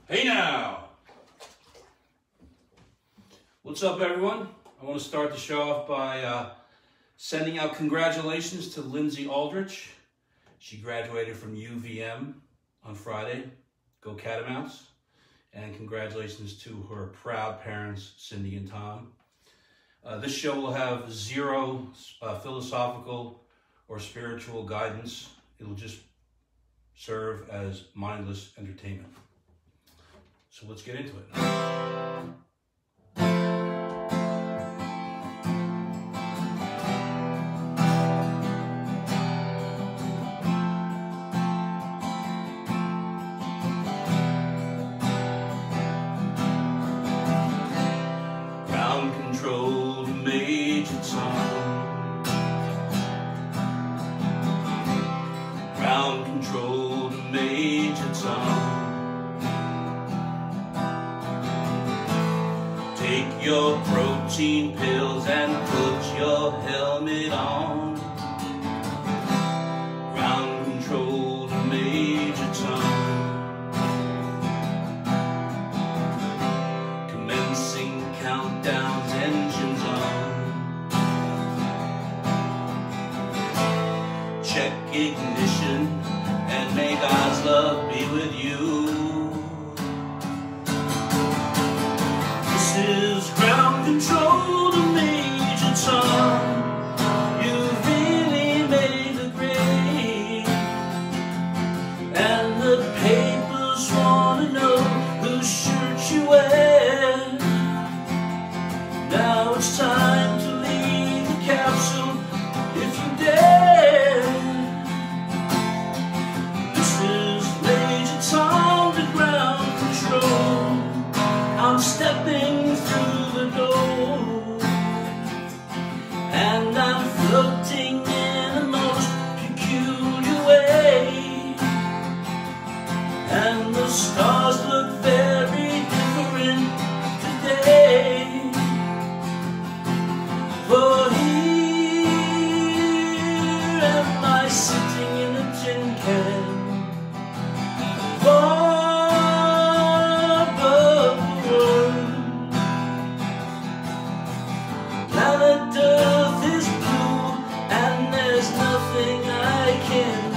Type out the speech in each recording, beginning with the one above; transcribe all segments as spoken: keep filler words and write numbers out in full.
Hey now! What's up, everyone? I want to start the show off by uh, sending out congratulations to Lindsay Aldrich. She graduated from U V M on Friday. Go Catamounts. And congratulations to her proud parents, Cindy and Tom. Uh, this show will have zero uh, philosophical or spiritual guidance. It'll just serve as mindless entertainment. So let's get into it. Ground control to Major Tom. Ground control to Major Tom. Take your protein pills and put your helmet on. Ground control to Major Tom. Commencing countdowns, engines on. Check ignition and may God's love be with you. This is ground control to Major Tom. You've really made the grade, and the papers want to know whose shirt you wear. Now it's time to leave the capsule if you dare. This is Major Tom to ground control. I'm stepping through the door, and I'm floating in a most peculiar way, and the stars look very different today. For here am I sitting in a tin can, planet Earth is blue, and there's nothing I can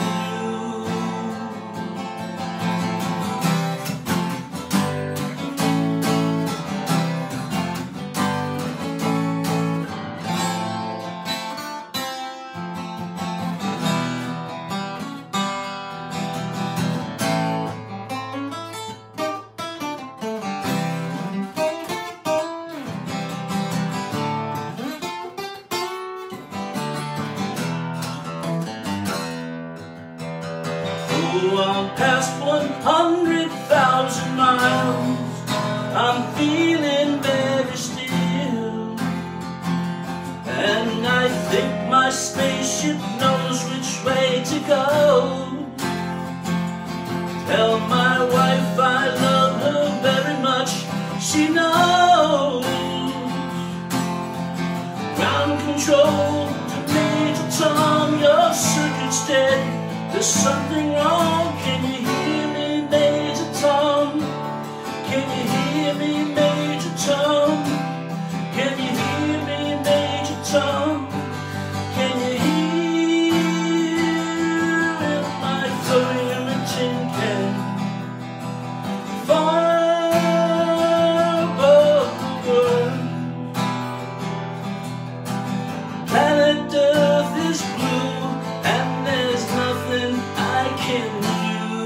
I'm past one hundred thousand miles. I'm feeling very still, and I think my spaceship knows which way to go. Tell my wife I love her very much, she knows. Ground control to Major Tom, your circuit's dead. There's something wrong, can you hear me, Major Tom? Can you hear me, Major Tom? Can you hear me, Major Tom? Can you hear am I floating in a tin can? Far above the world, planet Earth is blue, and there's nothing I can do.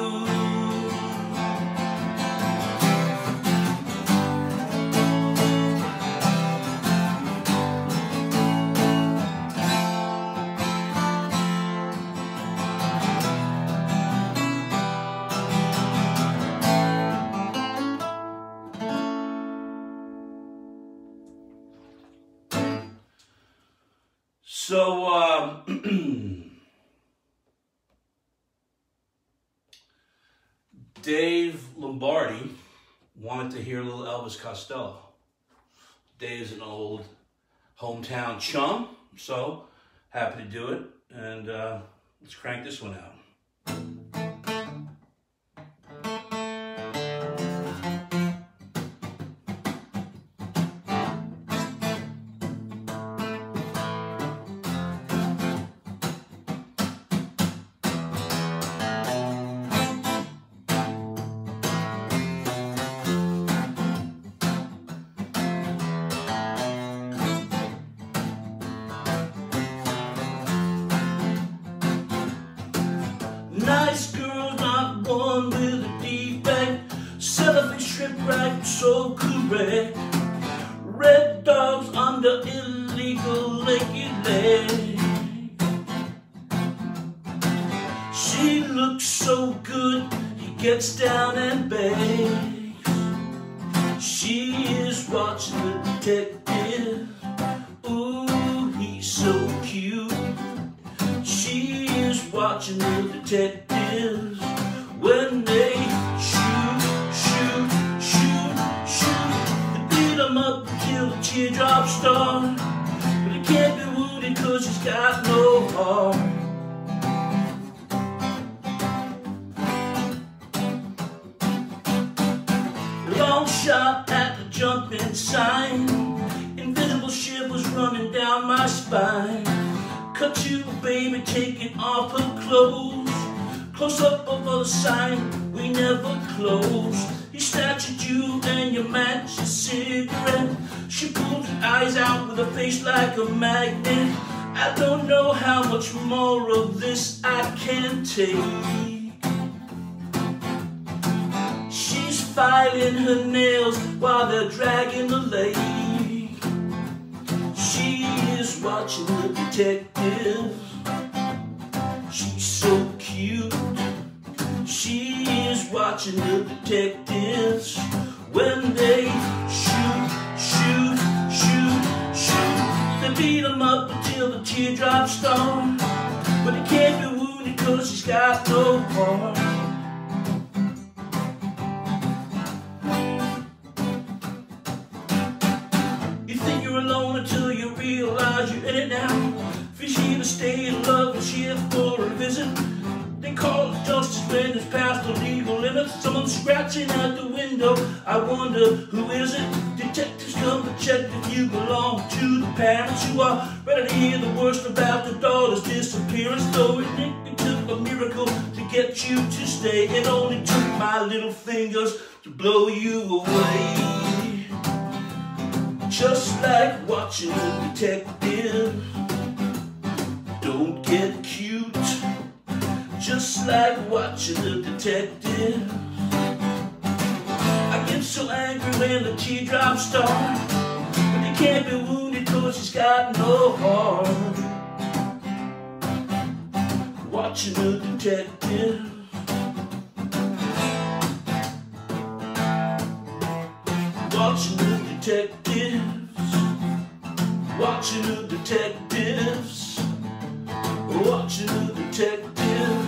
So, uh, Dave Lombardi wanted to hear a little Elvis Costello. Dave's an old hometown chum, so happy to do it. And uh, let's crank this one out. shipwreck. Red dogs under illegal Lakey Lake. She looks so good, he gets down and begs. She is watching the detective. Ooh, he's so cute. She is watching the detectives when they shoot, shoot, shoot, shoot. They beat him up until the teardrops start, but he can't be wounded cause he's got no heart. Long shot at the jumping sign. Invisible shivers running down my spine. Cut to a baby taking off her clothes. Close up of the sign, we never close. He snatches you and you match a cigarette. She pulls her eyes out with a face like a magnet. I don't know how much more of this I can take. Filing her nails while they're dragging the lake. She is watching the detective. She's so cute. She is watching the detectives when they shoot, shoot, shoot, shoot. They beat him up until the teardrops start, but he can't be wounded cause he's got no heart. Until you realize you're in it now. Fish here to stay in love and here for a visit. They call it justice when it's past the legal limits. Someone's scratching at the window, I wonder who is it? Detectives come to check if you belong to the parents who are ready to hear the worst about the daughter's disappearance. Though it, it took a miracle to get you to stay. It only took my little fingers to blow you away. Just like watching a detective. Don't get cute. Just like watching a detective. I get so angry when the teardrops start, but they can't be wounded cause he's got no heart. Watching a detective. Watching the detectives, watching the detectives, watching the detectives.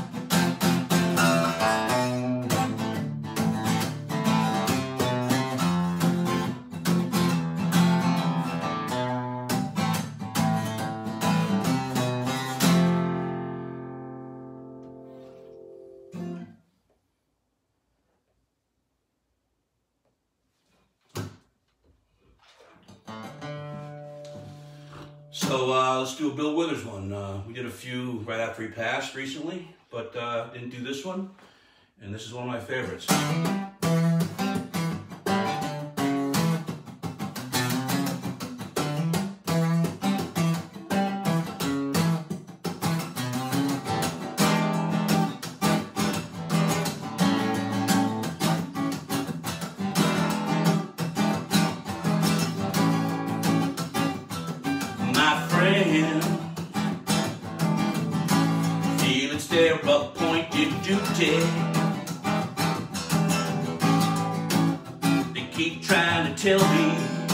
So uh, let's do a Bill Withers one. Uh, we did a few right after he passed recently, but uh, didn't do this one. And this is one of my favorites. Feel it's their appointed duty. They keep trying to tell me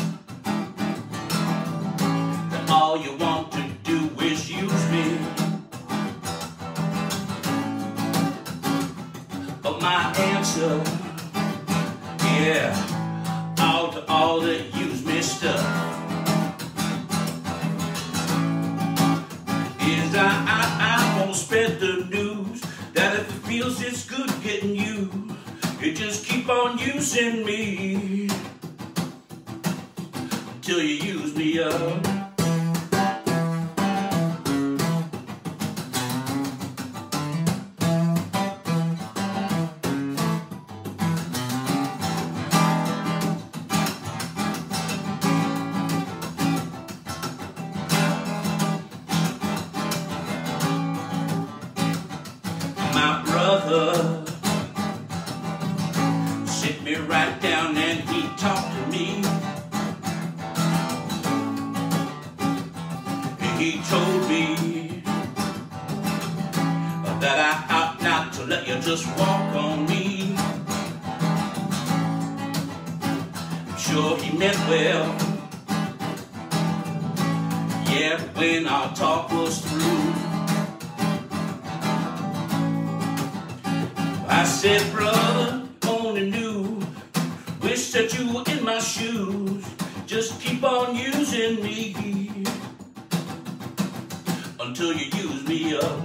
that all you want to do is use me. But my answer, yeah, all to all that use me stuff. I, I, I won't spread the news that if it feels it's good getting you, you just keep on using me till you use me up. Sit me right down and he talked to he told me that I ought not to let you just walk on me. I'm sure he meant well, yeah, but when our talk was through, I said, brother, only knew, wish that you were in my shoes. Just keep on using me until you use me up.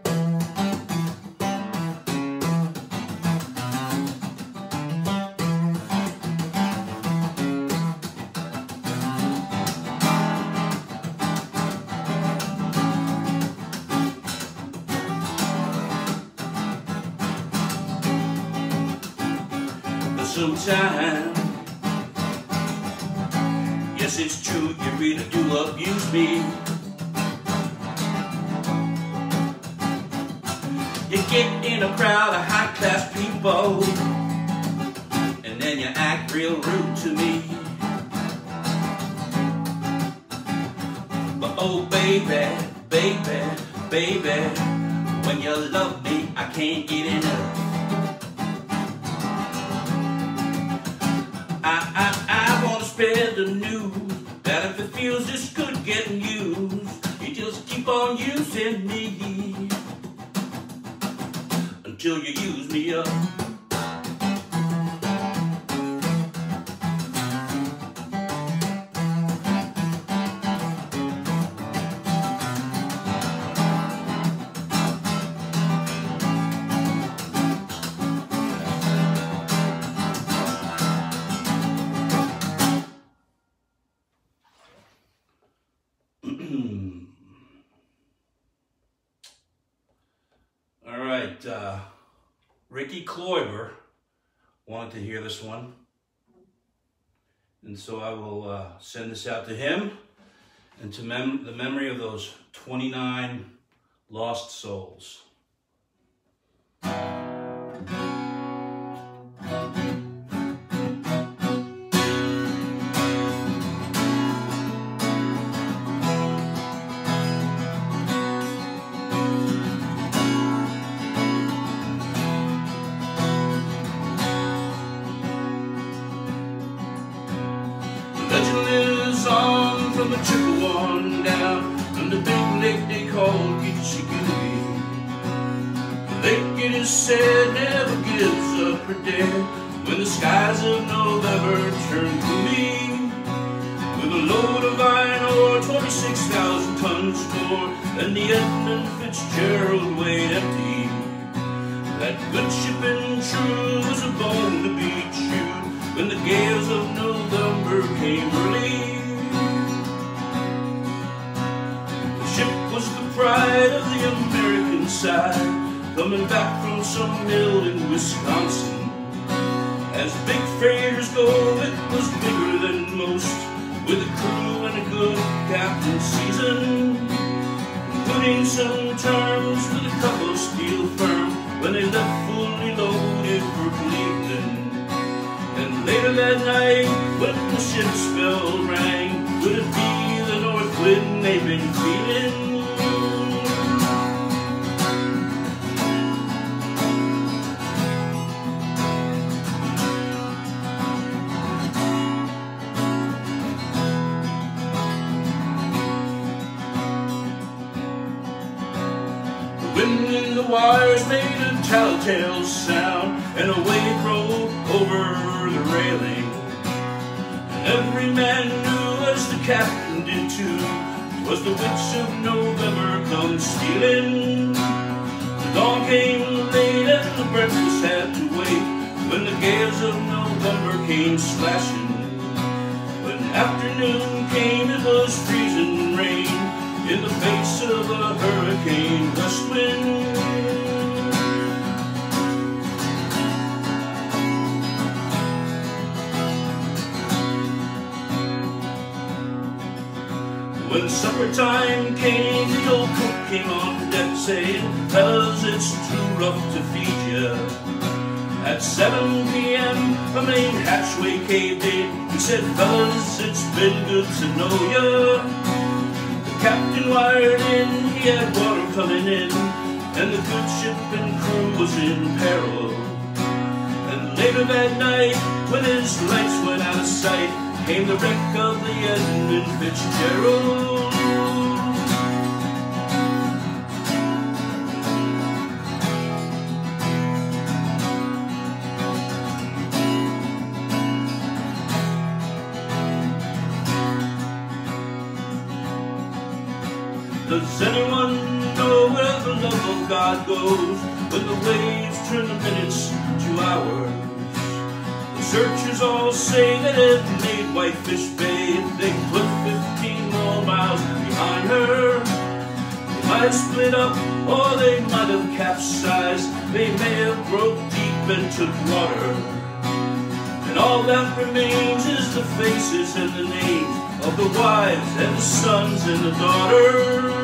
Sometimes, yes, it's true, you really do abuse me. You get in a crowd of high-class people, and then you act real rude to me. But oh baby, baby, baby, when you love me, I can't get enough. I, I, I wanna spread the news that if it feels this good getting used, you just keep on using me until you use me up. All right, uh, Ricky Kloiber wanted to hear this one, and so I will uh, send this out to him and to mem the memory of those twenty-nine lost souls. From the Chippewa down from the big lake they call Gitchigui. The lake, it is said, never gives up her dead when the skies of November turn gloomy. With a load of iron ore, twenty-six thousand tons more than the Edmund Fitzgerald weighed empty. That good ship and true was a bone to be chewed when the gales of November came early. Was the pride of the American side, coming back from some mill in Wisconsin. As big freighters go, it was bigger than most, with a crew and a good captain season, including some terms with a couple steel firm when they left fully loaded for Cleveland. And later that night, when the ship's bell rang, would it be the north wind they've been feeling? Wind in the wires made a telltale sound, and a wave rolled over the railing. And every man knew, as the captain did too, 'twas the witch of November come stealing. The dawn came late and the breakfast had to wait when the gales of November came slashing. When afternoon came, it was freezing rain in the face of a hurricane west wind. When suppertime came, the old cook came on deck saying, "Fellas, it's too rough to feed ya." At seven p m the main hatchway caved in. He said, "Fellas, it's been good to know ya." The captain wired in, he had water coming in, and the good ship and crew was in peril. And later that night, when his lights went out of sight, came the wreck of the Edmund Fitzgerald. Does anyone know where the love of God goes when the waves turn the minutes to hours? The searchers all say that it made Whitefish Bay if they put fifteen more miles behind her. They might have split up or they might have capsized. They may have broke deep and took water. And all that remains is the faces and the names of the wives and the sons and the daughters.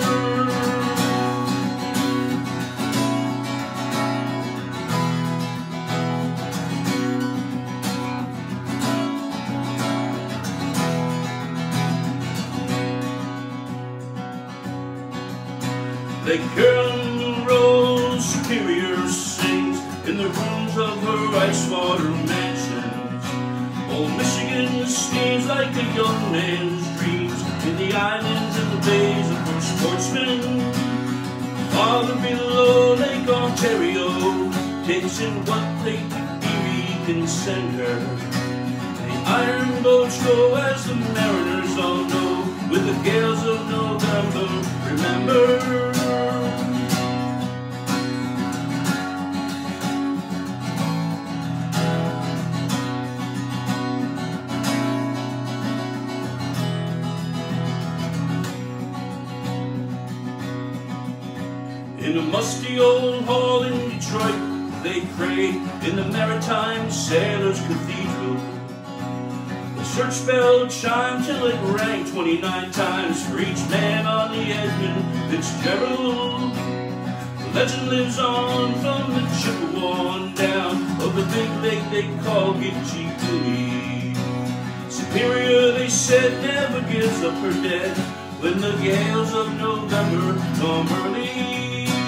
Lake Carolyn Rose Superior sings in the rooms of her ice-water mansions. Old Michigan steams like a young man's dreams in the islands and the bays of her sportsmen. Farther below Lake Ontario takes in what Lake Erie can send her. The iron boats go as the mariners all know, with the gales of November, remember. In a musty old hall in Detroit, they pray in the Maritime Sailors' Cathedral. The church bell chimed till it rang twenty-nine times for each man on the Edmund Fitzgerald. The legend lives on from the Chippewa on down of the big lake they call Gitche Gumee. Superior, they said, never gives up her dead when the gales of November come early.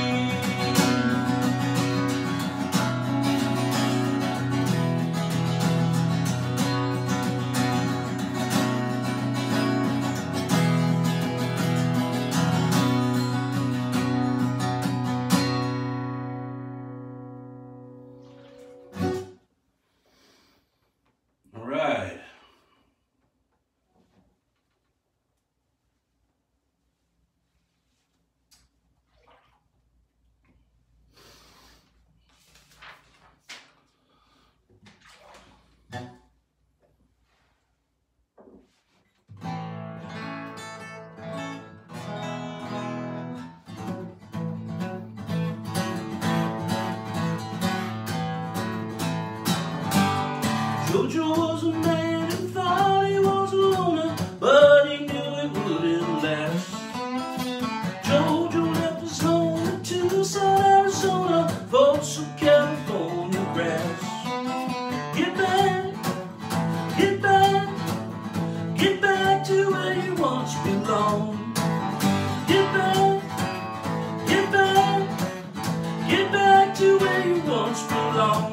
Jojo was a man who thought he was a loner, but he knew it wouldn't last. Jojo left his home in Tucson, Arizona, for some California grass. Get back, get back, get back to where you once belonged. Get back, get back, get back to where you once belonged.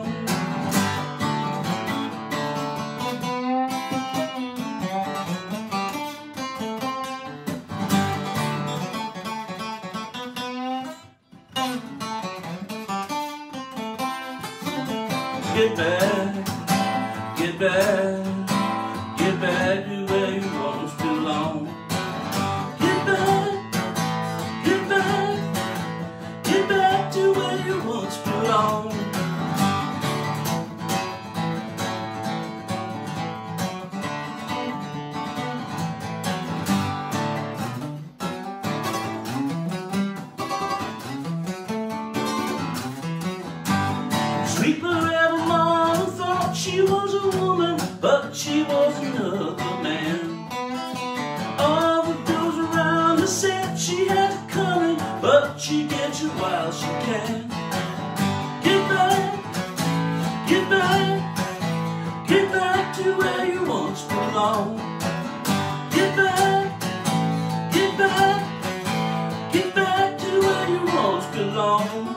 Get back, get back, get back to where you once belong. Get back, get back, get back to where you once belong. Sweet forever mama thought she was a woman, but she was another man. All the girls around her said she had it coming, but she gets it while she can. Get back, get back, get back to where you once belonged. Get back, get back, belong.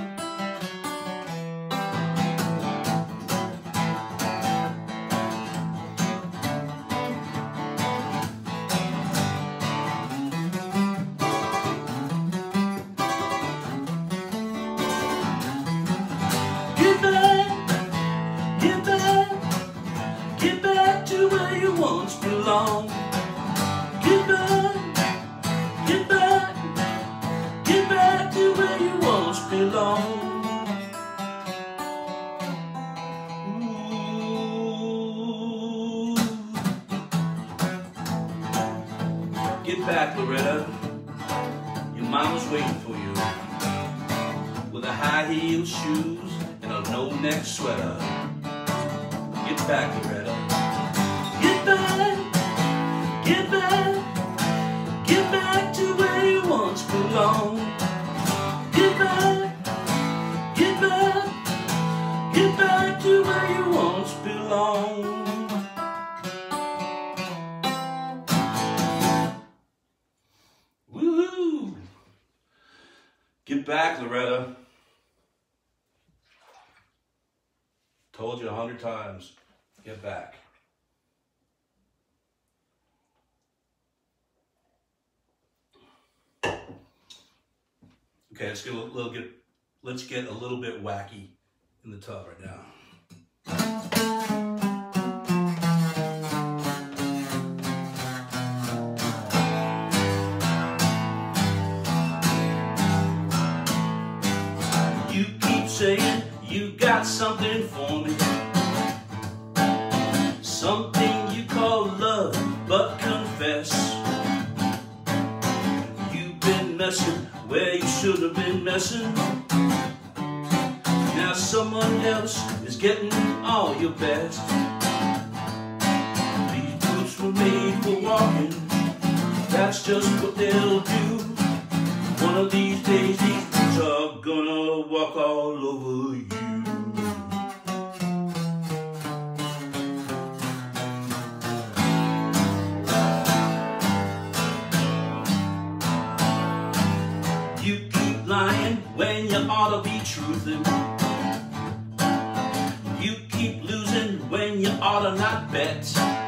Get back, get back, get back to where you once belonged. Get back, get back, get back to where you once belonged. Ooh. Get back, Loretta. Your mama's waiting for you with a high-heeled shoes and a no-neck sweater. Get back, Loretta. Get back, get back, get back to where you once belonged. Get back, get back, get back to where you once belonged. Woohoo! Get back, Loretta. Told you a hundred times. Get back. Okay, let's get a little get let's get a little bit wacky in the tub right now. You keep saying you got something for me, something you call love, but confess you've been messing where you should have been messing. Now someone else is getting all your best. These boots were made for walking, that's just what they'll do. One of these days these boots are gonna walk all over you. You keep lying when you ought to be truthing. You keep losing when you ought to not bet.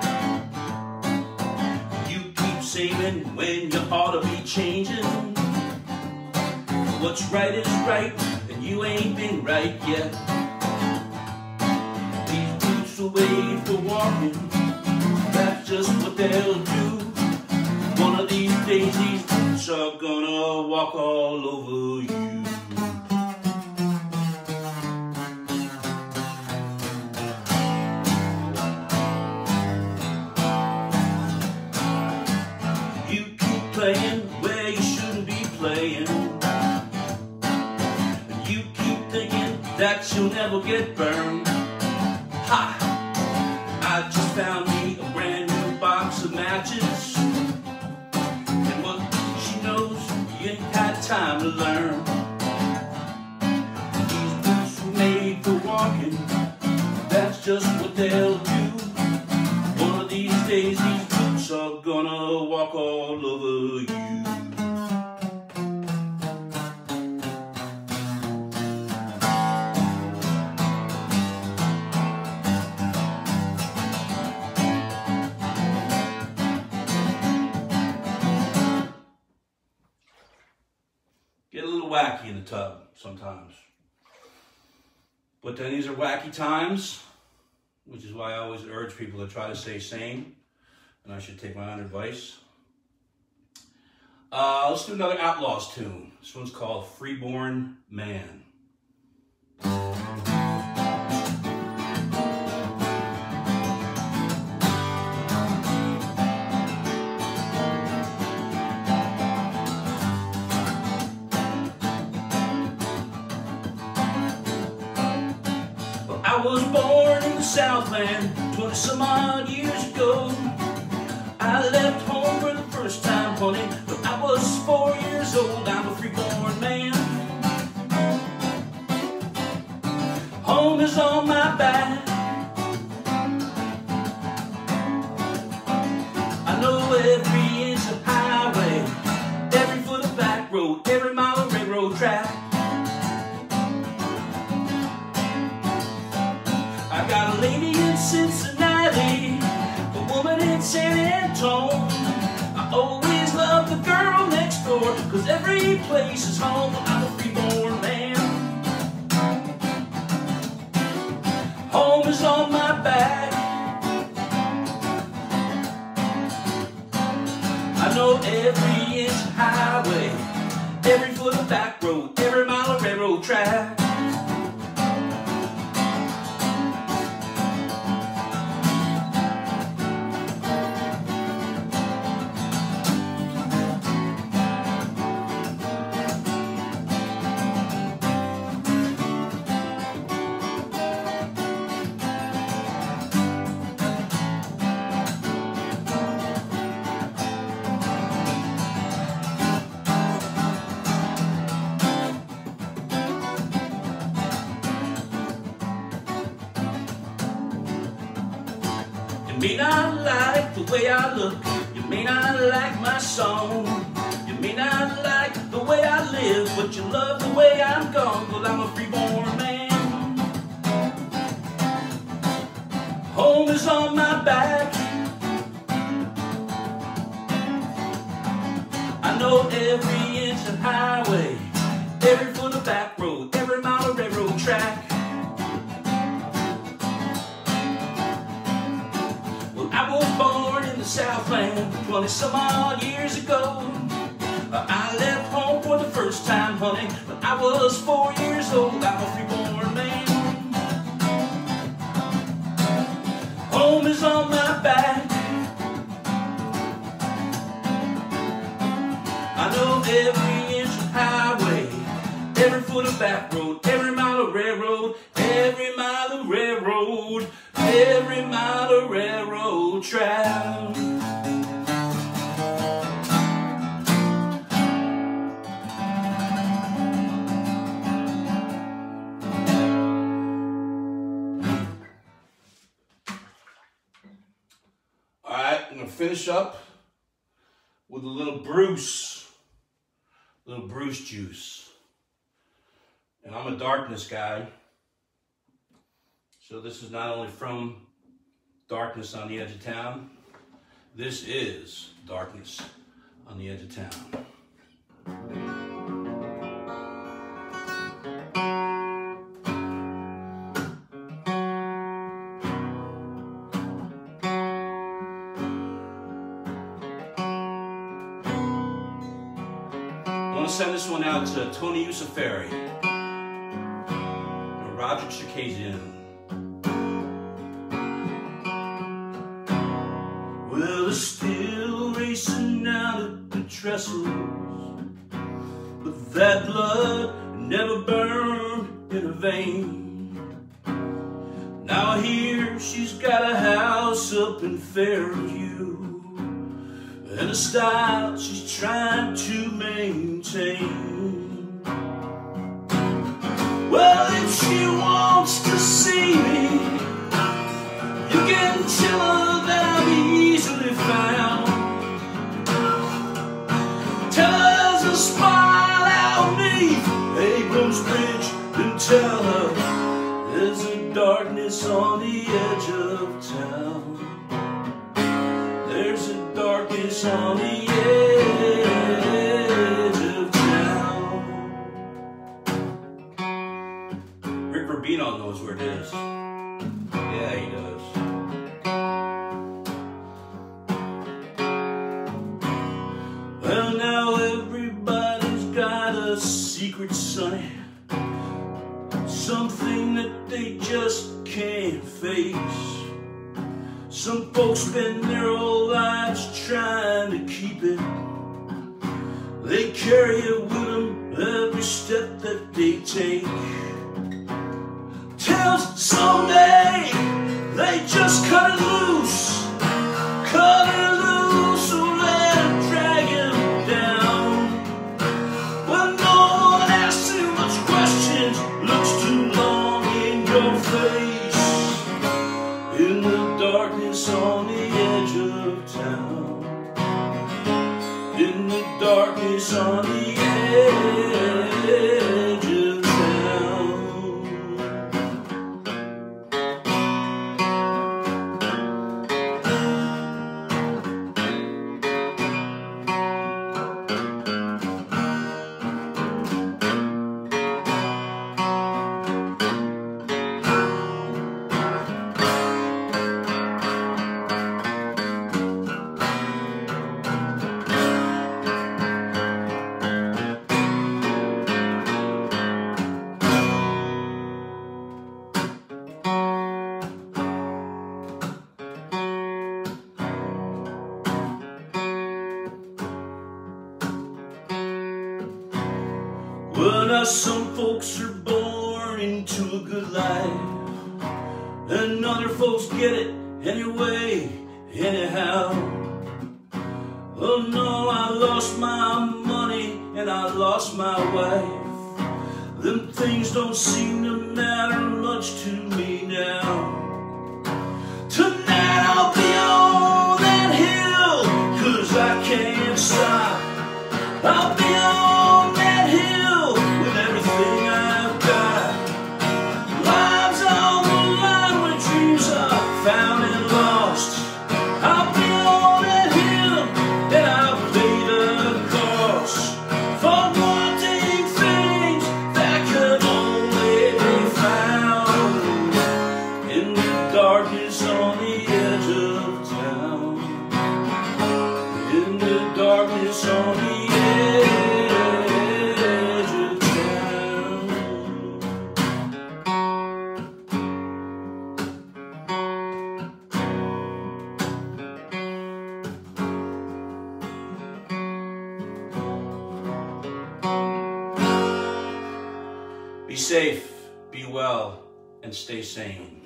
You keep saving when you ought to be changing. What's right is right, and you ain't been right yet. These boots are made for walking, that's just what they'll do. One of these days these boots are gonna walk all over you. You keep playing where you shouldn't be playing. You keep thinking that you'll never get burned. Ha! I just found me a brand new box of matches. And what she knows, you ain't got time to learn. These boots were made for walking, that's just what they'll do. One of these days these boots are gonna walk all over you. Get a little wacky in the tub sometimes. But then these are wacky times, which is why I always urge people to try to stay sane, and I should take my own advice. Uh, let's do another Outlaws tune. This one's called Freeborn Man. I was born in the Southland twenty some odd years ago. I left home for the first time, honey, when I was four years old. I'm a freeborn man. Home is on my back. I know every inch of highway, every foot of back road, every mile of railroad track. home. I always love the girl next door, 'cause every place is home. I'm a freeborn man. Home is on my back. I know every inch of highway, every foot of back road, every mile of railroad track. You may not like the way I look, you may not like my song, you may not like the way I live, but you love the way I'm gone. Well, I'm a freeborn man. Home is on my back. I know every inch of highway, every foot of back road, every mile of railroad track. I was born in the Southland twenty some odd years ago. I left home for the first time, honey, when I was four years old. I'm a freeborn man. Home is on my back. I know every inch of highway, every foot of back road, every mile of railroad, every mile of railroad, every mile of railroad track. All right, I'm gonna finish up with a little Bruce, little Bruce juice. And I'm a Darkness guy. So this is not only from Darkness on the Edge of Town, this is Darkness on the Edge of Town. I want to send this one out to Tony Usaferi, Roger Chikazian. Well, it's still racing out at the trestles, but that blood never burned in her vein. Now I hear she's got a house up in Fairview, and a style she's trying to maintain. Well, if she wants to see me, you can tell her that I'm easily found. Tell her there's a spot out beneath Abrams Bridge, and tell her there's a darkness on the edge of town. There's a darkness on the edge of town. Rick Rubino knows where it is. Yeah, he does. Well, now everybody's got a secret, sonny, something that they just can't face. Some folks spend their whole lives trying to keep it. They carry it with them every step that they take. Till someday they just cut it loose, cut it loose, so let it drag him down. Well, no one asks too much questions, looks too long in your face. In the darkness on the edge of town, in the darkness on the edge of town. Well, now some folks are born into a good life, and other folks get it anyway, anyhow. Oh no, I lost my money and I lost my wife. Them things don't seem to matter much to me now. Tonight I'll be on that hill, 'cause I can't stop. I'll be on that hill with everything I've got. Lives on the line with dreams are found and lost. I'll be on that hill and I'll pay the cost for wanting things that could only be found in the darkness on the edge of town. In the darkness on the edge of town. Be safe, be well, and stay sane.